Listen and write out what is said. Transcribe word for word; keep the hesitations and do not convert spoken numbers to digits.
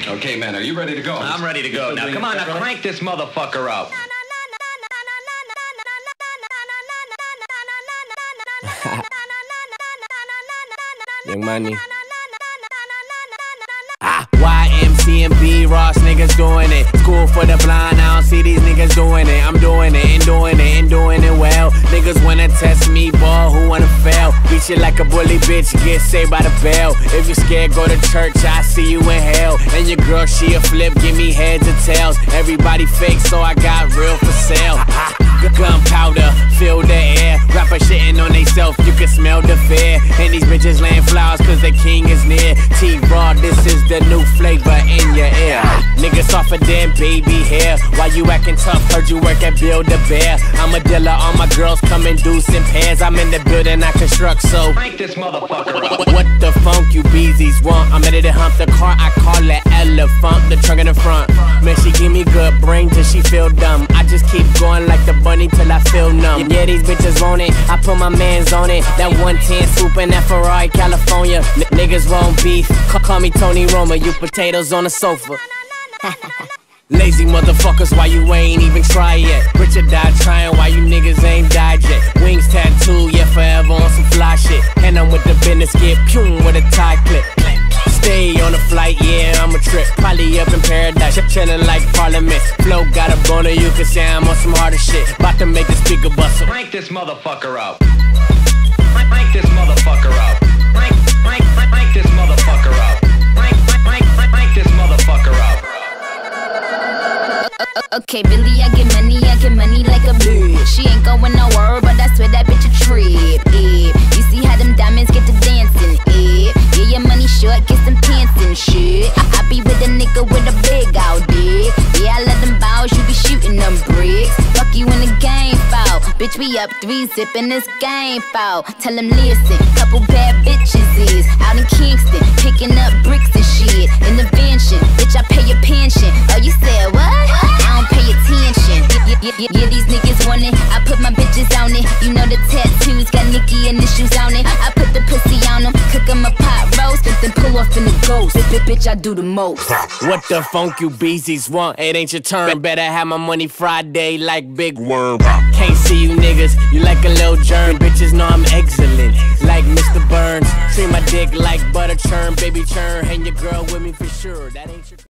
Okay, man, are you ready to go? I'm ready to go. Now, come on, now crank this motherfucker up. Young Money. Ah, Y M C and B Ross niggas doing it. School for the blind, I don't see these niggas doing it. I'm doing it and doing it and doing it well. Niggas wanna test me, ball, who wanna fail? Beat you like a bully bitch, get saved by the bell. If you scared, go to church, I see you in hell. And your girl, she a flip, give me heads or tails. Everybody fake, so I got real for sale. Gunpowder, fill the air. Rapper shitting on they self, you can smell the fear. And these bitches laying flowers cause the king is near. T-Raw, this is the new flavor in your ear. Niggas off of damn baby hair. Why you acting tough? Heard you work at Build-A-Bear. I'm a dealer, all my girls come in deuce in pairs. I'm in the building, I construct, so Crank this motherfucker up. What, what the funk you beezies want? I'm ready to hump the car, I call it elephant. The trunk in the front. Man, she give me good brain till she feel dumb. I just keep going like the bunny till I feel numb. Yeah, these bitches want it, I put my mans on it. That one ten swoop in that Ferrari, California. N niggas want beef, call, call me Tony Roma. You potatoes on the sofa. Lazy motherfuckers, why you ain't even try yet? Richard died trying, why you niggas ain't died yet? Wings tattooed, yeah, forever on some fly shit. And I'm with the business, get pum with a tie clip. Stay on the flight, yeah, I'm a trip. Probably up in paradise, chillin' like Parliament. Flow got a boner, you can say I'm on some harder shit. About to make the speaker bustle. Crank this motherfucker up. Crank this motherfucker up. Crank, crank, crank this motherfucker up. Crank, crank, crank this motherfucker up. Okay, Billy, I get money, I get money like a bitch. She ain't going nowhere, but I swear that bitch a trip. Yeah. You see how them diamonds get to dancing? Yeah, yeah, your money short, get some pants and shit. I, I be with a nigga with a big old dick. Yeah, I let them bows, you be shooting them bricks. Fuck you in the game, foul. Bitch, we up three, zipping this game, foul. Tell them listen, couple bad bitches is out in Kingston, picking up bricks and shit. In the mansion, bitch, I pay your pension. Oh, you said what? I don't pay attention. Yeah, yeah, yeah, yeah, these niggas want it. I put my bitches on it. You know the tattoos got Nicki initials on it. I put the pussy on them, cook them a pot roast, then pull off in the ghost. Bitch, bitch, I do the most. What the funk you beezies want? It ain't your turn. Better have my money Friday like Big Worm. Can't see you niggas, you like a little germ. Bitches know I'm excellent, like Mister Burns. Treat my dick like butter churn, baby churn. And your girl with me for sure. That ain't your